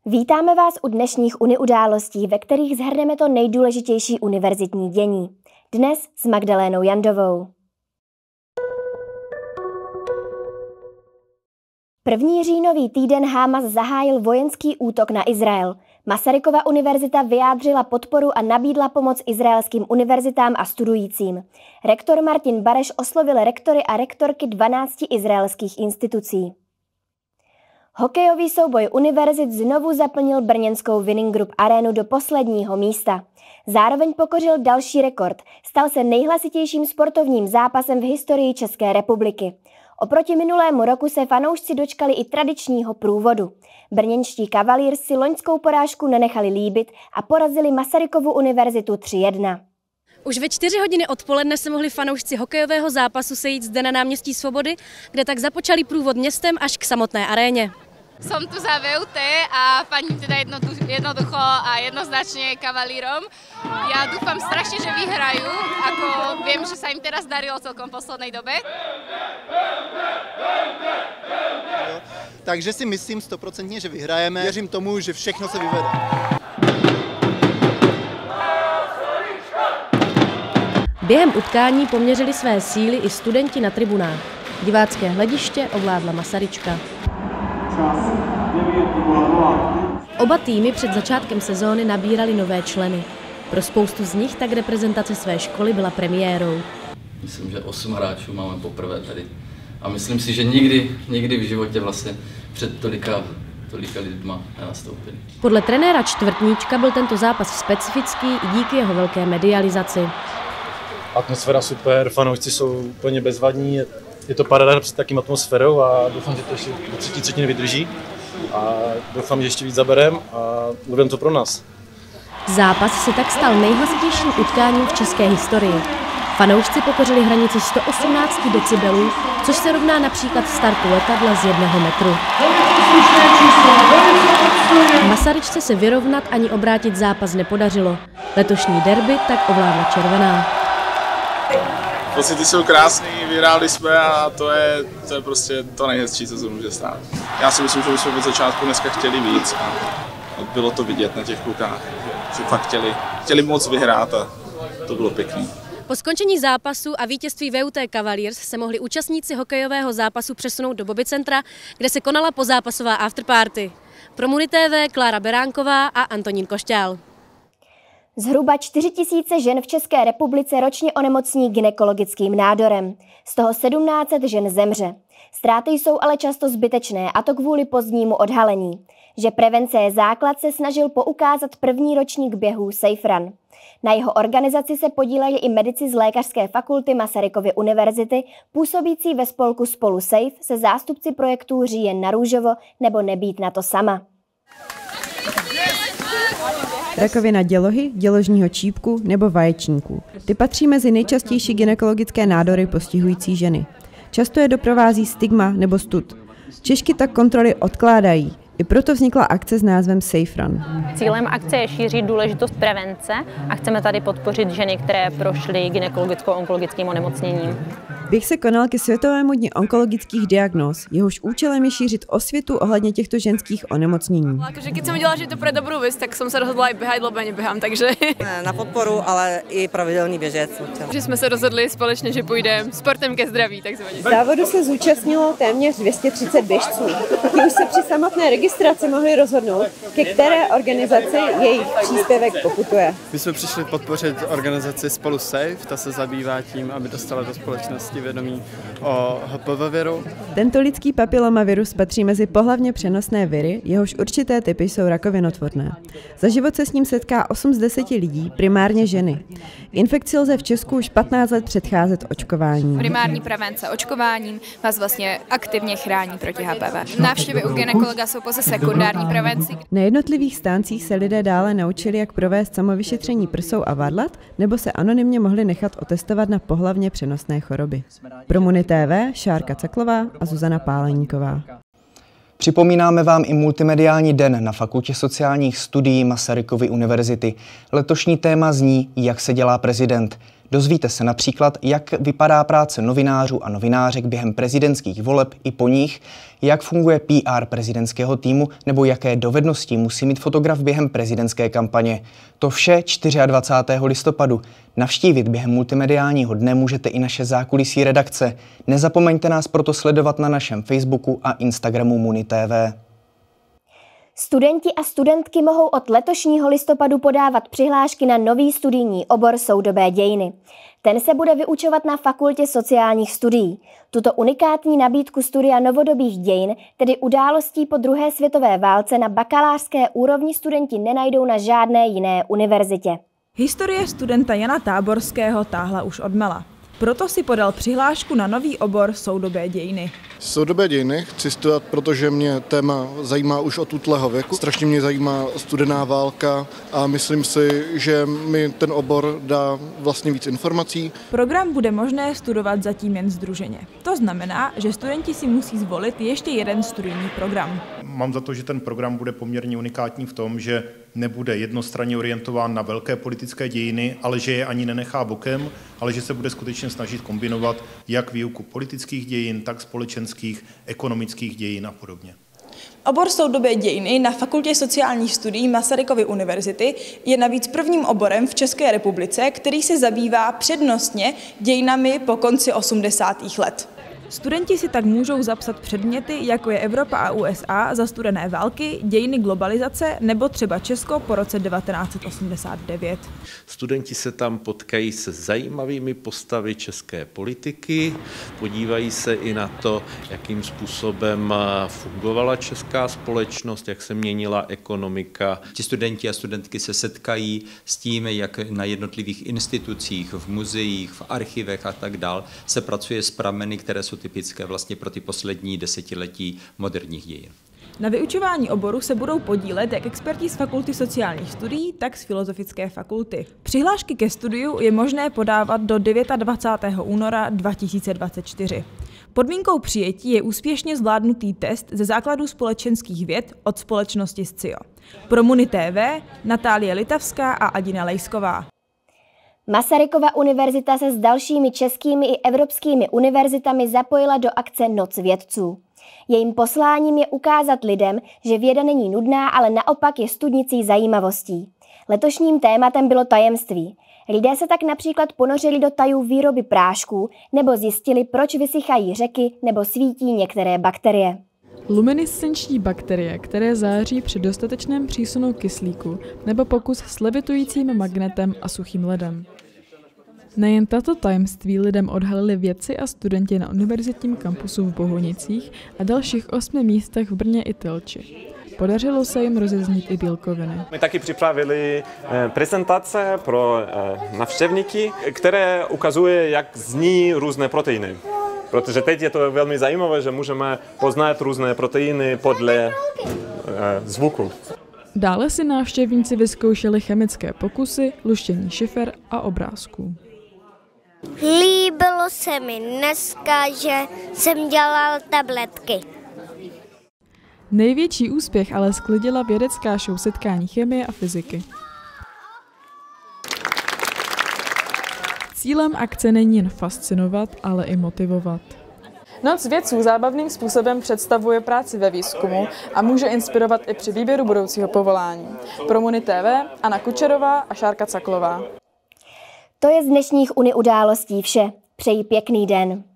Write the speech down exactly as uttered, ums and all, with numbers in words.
Vítáme vás u dnešních uniudálostí, ve kterých shrneme to nejdůležitější univerzitní dění. Dnes s Magdalénou Jandovou. První říjnový týden Hamas zahájil vojenský útok na Izrael. Masarykova univerzita vyjádřila podporu a nabídla pomoc izraelským univerzitám a studujícím. Rektor Martin Bareš oslovil rektory a rektorky dvanácti izraelských institucí. Hokejový souboj univerzit znovu zaplnil brněnskou Winning Group arénu do posledního místa. Zároveň pokořil další rekord. Stal se nejhlasitějším sportovním zápasem v historii České republiky. Oproti minulému roku se fanoušci dočkali i tradičního průvodu. Brněnští Cavaliers si loňskou porážku nenechali líbit a porazili Masarykovu univerzitu tři jedna. Už ve čtyři hodiny odpoledne se mohli fanoušci hokejového zápasu sejít zde na náměstí Svobody, kde tak započali průvod městem až k samotné aréně. Som tu za vé ú té a fandím teda jednoducho a jednoznačne Cavalierom. Ja dúfam strašne, že vyhrajú, ako viem, že sa im teraz darilo celkom v poslednej dobe. Takže si myslím stoprocentně, že vyhrajeme. Věřím tomu, že všechno se vyvede. Během utkání poměřili své síly i studenti na tribunách. Divácké hlediště ovládla Masaryčka. Oba týmy před začátkem sezóny nabírali nové členy. Pro spoustu z nich tak reprezentace své školy byla premiérou. Myslím, že osm hráčů máme poprvé tady. A myslím si, že nikdy, nikdy v životě vlastně před tolika, tolika lidma nenastoupili. Podle trenéra Čtvrtníčka byl tento zápas specifický i díky jeho velké medializaci. Atmosféra super, fanoušci jsou úplně bezvadní. Je to paráda před takým atmosférou a doufám, že to ještě do třetí třetiny vydrží. A doufám, že ještě víc zaberem a budeme to pro nás. Zápas se tak stal nejhlasitějším utkáním v české historii. Fanoušci pokořili hranici sto osmnáct decibelů, což se rovná například startu letadla z jednoho metru. Masaryčce se vyrovnat ani obrátit zápas nepodařilo. Letošní derby tak ovládla červená. Pocity jsou krásný, vyhráli jsme a to je, to je prostě to nejhezčí, co se může stát. Já si myslím, že bychom od začátku dneska chtěli víc a bylo to vidět na těch klukách, že fakt chtěli, chtěli moc vyhrát a to bylo pěkný. Po skončení zápasu a vítězství vé ú té Cavaliers se mohli účastníci hokejového zápasu přesunout do Bobby Centra, kde se konala pozápasová afterparty. Pro Muni té vé Klára Beránková a Antonín Košťál. Zhruba čtyři tisíce žen v České republice ročně onemocní gynekologickým nádorem. Z toho sedmnáct set žen zemře. Ztráty jsou ale často zbytečné, a to kvůli pozdnímu odhalení. Že prevence je základ, se snažil poukázat první ročník běhů Safe Run. Na jeho organizaci se podíleli i medici z Lékařské fakulty Masarykovy univerzity, působící ve spolku Spolu Safe se zástupci projektů Říjen na růžovo nebo Nebýt na to sama. Rakovina dělohy, děložního čípku nebo vaječníků. Ty patří mezi nejčastější gynekologické nádory postihující ženy. Často je doprovází stigma nebo stud. Češky tak kontroly odkládají. I proto vznikla akce s názvem Safe Run. Cílem akce je šířit důležitost prevence a chceme tady podpořit ženy, které prošly gynekologicko-onkologickým onemocněním. Běh se konal ke Světovému dni onkologických diagnóz, jehož účelem je šířit osvětu ohledně těchto ženských onemocnění. Takže když jsem udělala, že to pro dobrou věc, tak jsem se rozhodla i běhat, lebo neběhám, takže... Na podporu, ale i pravidelný běžec. Že jsme se rozhodli společně, že půjdeme sportem ke zdraví, takzvaně. Závodu se zúčastnilo téměř dvě stě třicet běžců. Ti už se při samotné registraci mohli rozhodnout, ke které organizaci jejich příspěvek poputuje. My jsme přišli podpořit organizaci Spolu Safe, ta se zabývá tím, aby dostala do společnosti vědomí o H P V viru. Tento lidský papilomavirus patří mezi pohlavně přenosné viry, jehož určité typy jsou rakovinotvorné. Za život se s ním setká osm z deseti lidí, primárně ženy. Infekci lze v Česku už patnáct let předcházet očkováním. Primární prevence očkováním vás vlastně aktivně chrání proti H P V. Návštěvy u gynekologa jsou pouze sekundární prevenci. Na jednotlivých stáncích se lidé dále naučili, jak provést samovyšetření prsou a varlat, nebo se anonymně mohli nechat otestovat na pohlavně přenosné choroby. Pro Muni té vé Šárka Caklová a Zuzana Páleníková. Připomínáme vám i multimediální den na Fakultě sociálních studií Masarykovy univerzity. Letošní téma zní, jak se dělá prezident. Dozvíte se například, jak vypadá práce novinářů a novinářek během prezidentských voleb i po nich, jak funguje P R prezidentského týmu nebo jaké dovednosti musí mít fotograf během prezidentské kampaně. To vše dvacátého čtvrtého listopadu. Navštívit během multimediálního dne můžete i naše zákulisí redakce. Nezapomeňte nás proto sledovat na našem Facebooku a Instagramu Muni T V. Studenti a studentky mohou od letošního listopadu podávat přihlášky na nový studijní obor soudobé dějiny. Ten se bude vyučovat na Fakultě sociálních studií. Tuto unikátní nabídku studia novodobých dějin, tedy událostí po druhé světové válce, na bakalářské úrovni studenti nenajdou na žádné jiné univerzitě. Historie studenta Jana Táborského táhla už odmala. Proto si podal přihlášku na nový obor soudobé dějiny. Soudobé dějiny chci studovat, protože mě téma zajímá už od útlého věku. Strašně mě zajímá studená válka a myslím si, že mi ten obor dá vlastně víc informací. Program bude možné studovat zatím jen sdruženě. To znamená, že studenti si musí zvolit ještě jeden studijní program. Mám za to, že ten program bude poměrně unikátní v tom, že nebude jednostranně orientován na velké politické dějiny, ale že je ani nenechá bokem, ale že se bude skutečně snažit kombinovat jak výuku politických dějin, tak společenských, ekonomických dějin a podobně. Obor soudobé dějiny na Fakultě sociálních studií Masarykovy univerzity je navíc prvním oborem v České republice, který se zabývá přednostně dějinami po konci osmdesátých let. Studenti si tak můžou zapsat předměty, jako je Evropa a U S A za studené války, dějiny globalizace nebo třeba Česko po roce devatenáct set osmdesát devět. Studenti se tam potkají se zajímavými postavy české politiky, podívají se i na to, jakým způsobem fungovala česká společnost, jak se měnila ekonomika. Ti studenti a studentky se setkají s tím, jak na jednotlivých institucích, v muzeích, v archivech a tak dál se pracuje s prameny, které jsou typické vlastně pro ty poslední desetiletí moderních dějin. Na vyučování oboru se budou podílet jak experti z Fakulty sociálních studií, tak z Filozofické fakulty. Přihlášky ke studiu je možné podávat do dvacátého devátého února dva tisíce dvacet čtyři. Podmínkou přijetí je úspěšně zvládnutý test ze základů společenských věd od společnosti Scio. Pro Muni T V Natálie Litavská a Adina Lejsková. Masarykova univerzita se s dalšími českými i evropskými univerzitami zapojila do akce Noc vědců. Jejím posláním je ukázat lidem, že věda není nudná, ale naopak je studnicí zajímavostí. Letošním tématem bylo tajemství. Lidé se tak například ponořili do tajů výroby prášků nebo zjistili, proč vysychají řeky nebo svítí některé bakterie. Luminescenční bakterie, které září při dostatečném přísunu kyslíku, nebo pokus s levitujícím magnetem a suchým ledem. Nejen tato tajemství lidem odhalili vědci a studenti na univerzitním kampusu v Bohunicích a dalších osmi místech v Brně i Telči. Podařilo se jim rozeznít i bílkoviny. My taky připravili prezentace pro navštěvníky, které ukazuje, jak zní různé proteiny. Protože teď je to velmi zajímavé, že můžeme poznat různé proteiny podle zvuku. Dále si návštěvníci vyzkoušeli chemické pokusy, luštění šifer a obrázků. Líbilo se mi dneska, že jsem dělal tabletky. Největší úspěch ale sklidila vědecká show setkání chemie a fyziky. Cílem akce není jen fascinovat, ale i motivovat. Noc vědců zábavným způsobem představuje práci ve výzkumu a může inspirovat i při výběru budoucího povolání. Pro Muni T V Anna Kučerová a Šárka Caklová. To je z dnešních Uni událostí vše. Přeji pěkný den.